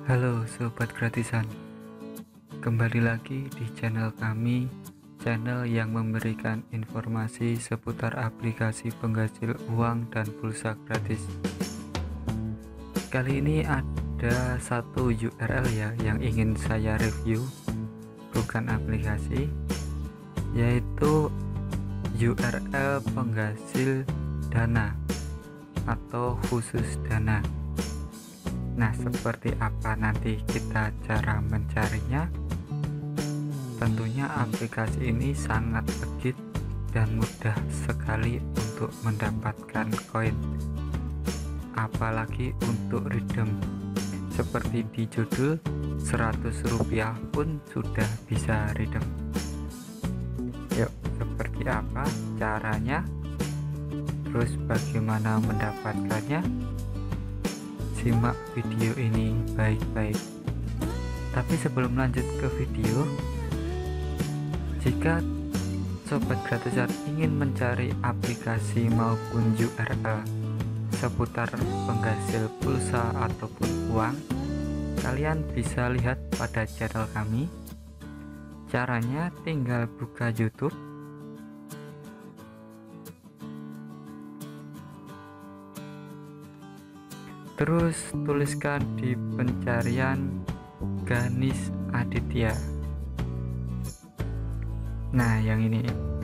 Halo Sobat Gratisan, kembali lagi di channel kami, channel yang memberikan informasi seputar aplikasi penghasil uang dan pulsa gratis. Kali ini ada satu URL ya yang ingin saya review, bukan aplikasi, yaitu URL penghasil dana atau khusus dana. Nah, seperti apa nanti kita cara mencarinya? Tentunya aplikasi ini sangat legit dan mudah sekali untuk mendapatkan koin, apalagi untuk redeem. Seperti di judul, Rp100 pun sudah bisa redeem. Yuk, seperti apa caranya? Terus bagaimana mendapatkannya? Simak video ini baik-baik. Tapi sebelum lanjut ke video, jika Sobat Gratisan ingin mencari aplikasi maupun URL seputar penghasil pulsa ataupun uang, kalian bisa lihat pada channel kami. Caranya tinggal buka YouTube, terus tuliskan di pencarian Ganis Aditya. Nah, yang ini.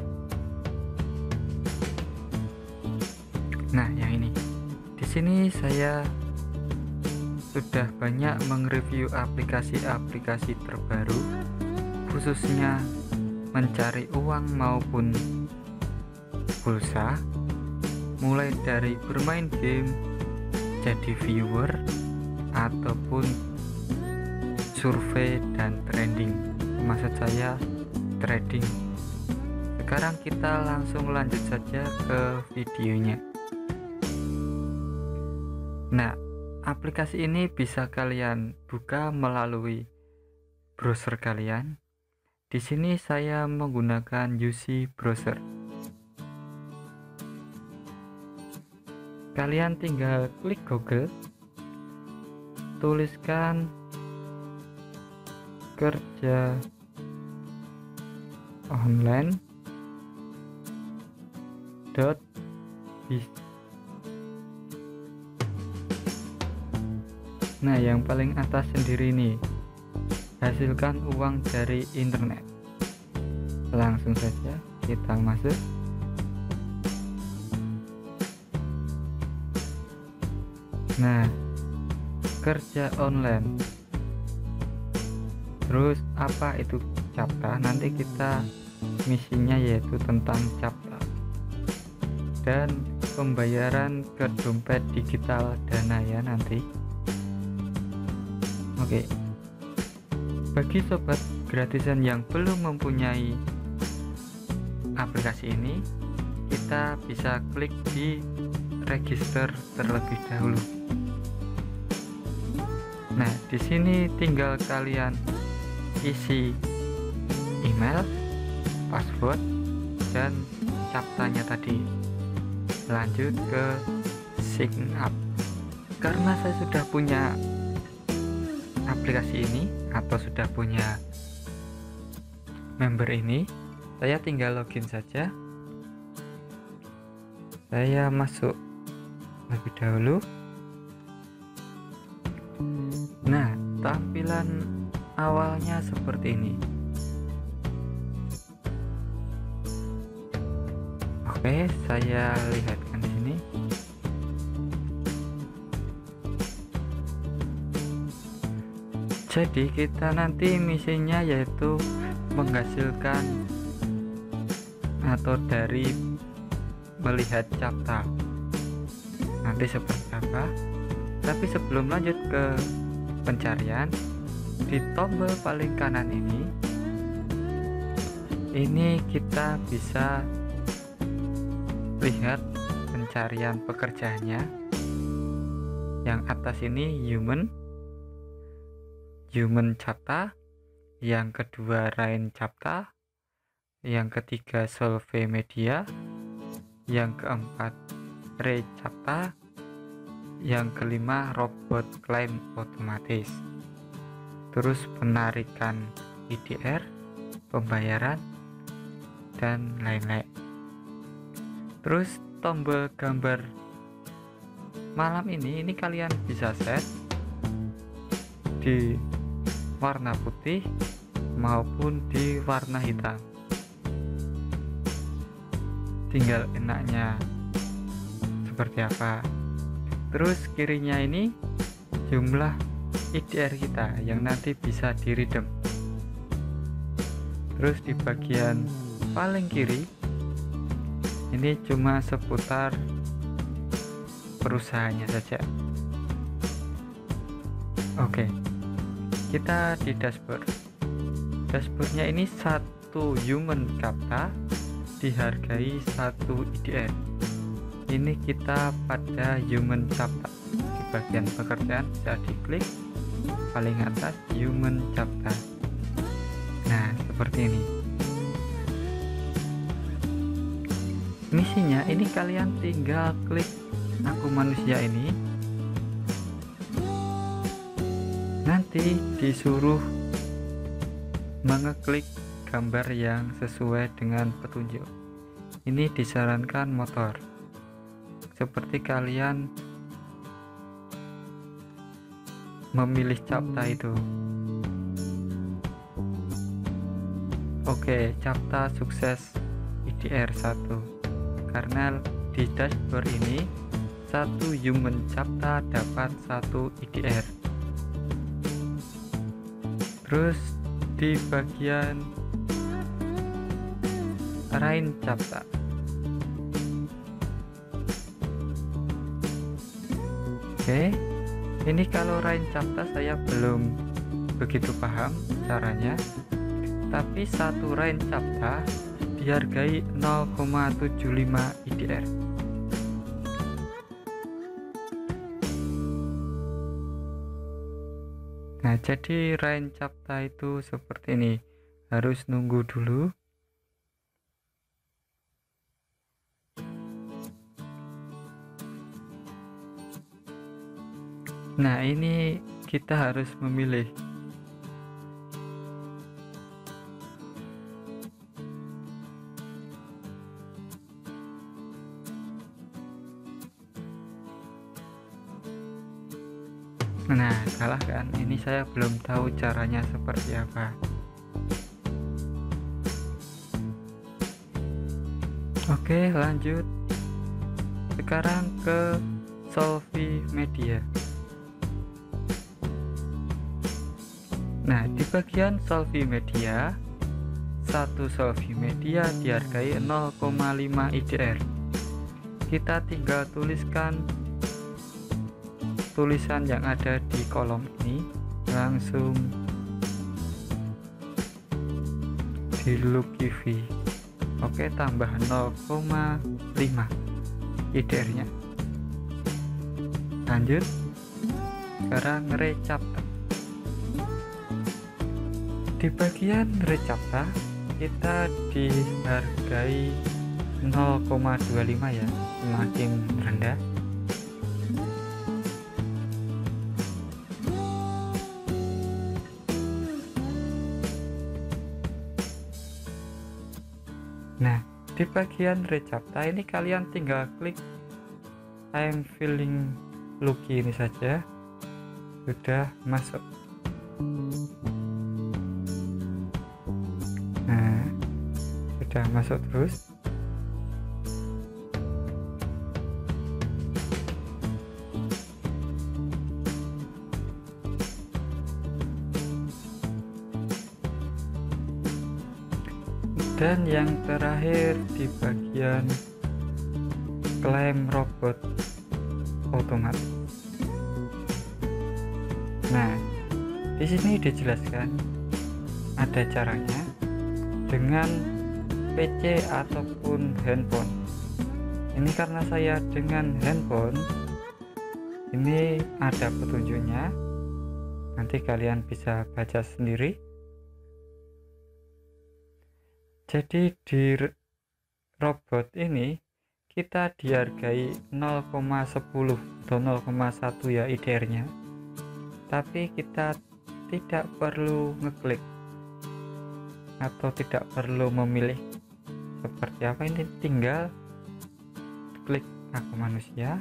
Di sini saya sudah banyak mereview aplikasi-aplikasi terbaru, khususnya mencari uang maupun pulsa, mulai dari bermain game, jadi viewer, ataupun survei dan trending. Maksud saya trading. Sekarang kita langsung lanjut saja ke videonya. Nah, aplikasi ini bisa kalian buka melalui browser kalian. Di sini saya menggunakan UC browser. Kalian tinggal klik Google, tuliskan kerja online .biz. Nah, yang paling atas sendiri nih, hasilkan uang dari internet. Langsung saja kita masuk. Nah, kerja online. Terus apa itu CAPTCHA? Nanti kita misinya yaitu tentang CAPTCHA dan pembayaran ke dompet digital Dana ya nanti. Oke. Bagi Sobat Gratisan yang belum mempunyai aplikasi ini, kita bisa klik di register terlebih dahulu. Nah, di sini tinggal kalian isi email, password, dan CAPTCHA-nya tadi. Lanjut ke sign up. Karena saya sudah punya aplikasi ini atau sudah punya member ini, saya tinggal login saja. Saya masuk lebih dahulu. Nah, tampilan awalnya seperti ini. Oke, saya lihatkan di sini. Jadi kita nanti misinya yaitu menghasilkan atau dari melihat CAPTCHA. Nanti seperti apa? Tapi sebelum lanjut ke pencarian, di tombol paling kanan ini kita bisa lihat pencarian pekerjaannya. Yang atas ini human CAPTCHA, yang kedua Rain CAPTCHA, yang ketiga Solve Media, yang keempat Ray CAPTCHA, yang kelima robot klaim otomatis. terus penarikan IDR, pembayaran, dan lain-lain. Terus tombol gambar malam ini kalian bisa set di warna putih maupun di warna hitam, tinggal enaknya seperti apa. Terus kirinya ini jumlah IDR kita yang nanti bisa di redeem. Terus di bagian paling kiri ini cuma seputar perusahaannya saja. Oke, kita di dashboard. Dashboardnya ini satu human captcha dihargai 1 IDR. Ini kita pada human captcha. Di bagian pekerjaan bisa diklik paling atas human captcha. Nah, seperti ini. Misinya ini kalian tinggal klik aku manusia ini, nanti disuruh mengeklik gambar yang sesuai dengan petunjuk. Ini disarankan motor, seperti kalian memilih captcha itu. Oke, captcha sukses IDR 1, karena di dashboard ini satu human captcha dapat 1 IDR. Terus di bagian rain captcha, oke, ini kalau rain captcha saya belum begitu paham caranya, tapi satu rain captcha dihargai 0,75 IDR. Nah, jadi rain captcha itu seperti ini, harus nunggu dulu. Nah, ini kita harus memilih. Nah, salah kan? Ini saya belum tahu caranya seperti apa. Oke, lanjut. Sekarang ke Solvi Media. Nah, di bagian Solvi Media, satu Solvi Media dihargai 0,5 IDR. Kita tinggal tuliskan tulisan yang ada di kolom ini, langsung di look EV. Oke, tambah 0,5 IDR nya. Lanjut, sekarang recaptcha. Di bagian recaptcha kita dihargai 0,25 ya, semakin rendah. Nah, di bagian recaptcha ini kalian tinggal klik I'm feeling lucky ini saja, sudah masuk. Nah, sudah masuk terus. Dan yang terakhir di bagian klaim robot otomatis. Nah, di sini dijelaskan ada caranya dengan PC ataupun handphone. Ini karena saya dengan handphone, ini ada petunjuknya. Nanti kalian bisa baca sendiri. Jadi di robot ini kita dihargai 0,10 atau 0,1 ya IDR nya, tapi kita tidak perlu ngeklik atau tidak perlu memilih seperti apa, ini tinggal klik aku manusia,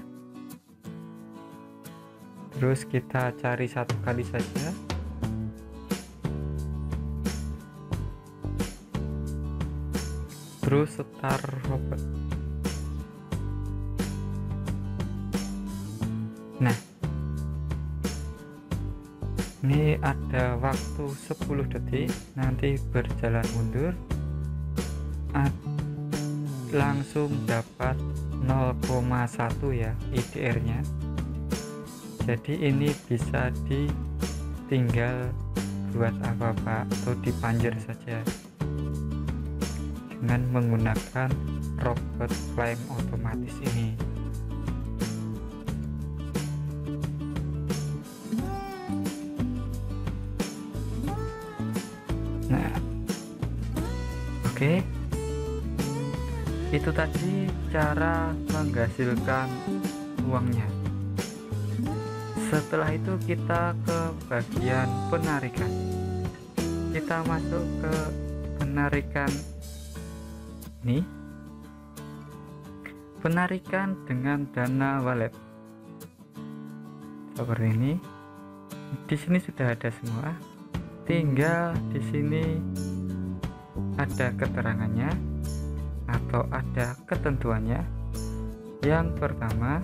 terus kita cari satu kali saja. Terus start robot. Nah, ini ada waktu 10 detik, nanti berjalan mundur, langsung dapat 0,1 ya IDR nya. Jadi ini bisa ditinggal buat apa-apa atau dipanjer saja dengan menggunakan robot flame otomatis ini. Nah, oke. Itu tadi cara menghasilkan uangnya. Setelah itu kita ke bagian penarikan. Kita masuk ke penarikan ini, penarikan dengan dana wallet seperti ini. Di sini sudah ada semua, tinggal di sini ada keterangannya atau ada ketentuannya. Yang pertama,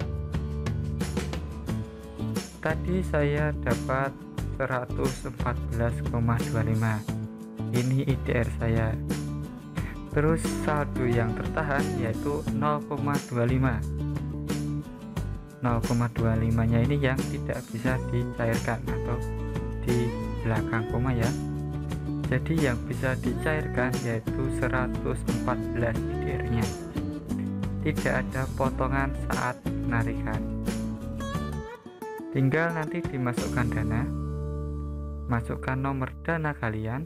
tadi saya dapat 114,25, ini IDR saya. Terus saldo yang tertahan yaitu 0,25. 0,25 nya ini yang tidak bisa dicairkan atau di belakang koma ya. Jadi yang bisa dicairkan yaitu 114 IDR nya. Tidak ada potongan saat penarikan. Tinggal nanti dimasukkan dana, masukkan nomor dana kalian.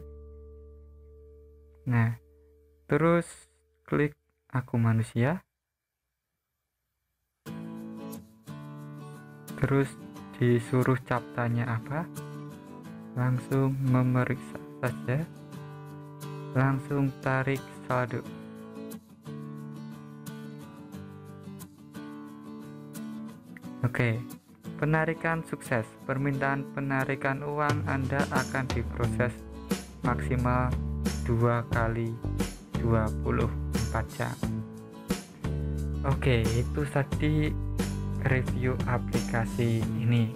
Nah, terus klik aku manusia, terus disuruh captanya apa, langsung memeriksa saja, langsung tarik saldo. Oke, penarikan sukses. Permintaan penarikan uang Anda akan diproses maksimal 2 kali 24 jam. Oke, itu tadi review aplikasi ini.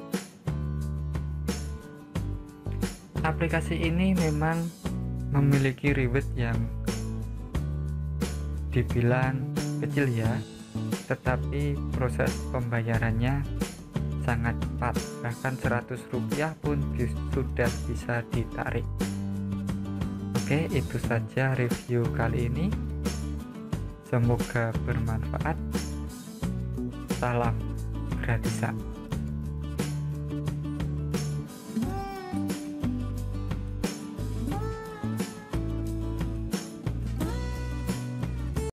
Aplikasi ini memang memiliki reward yang dibilang kecil ya, tetapi proses pembayarannya sangat cepat, bahkan 100 rupiah pun sudah bisa ditarik. Oke, itu saja review kali ini. Semoga bermanfaat. Salam gratisan.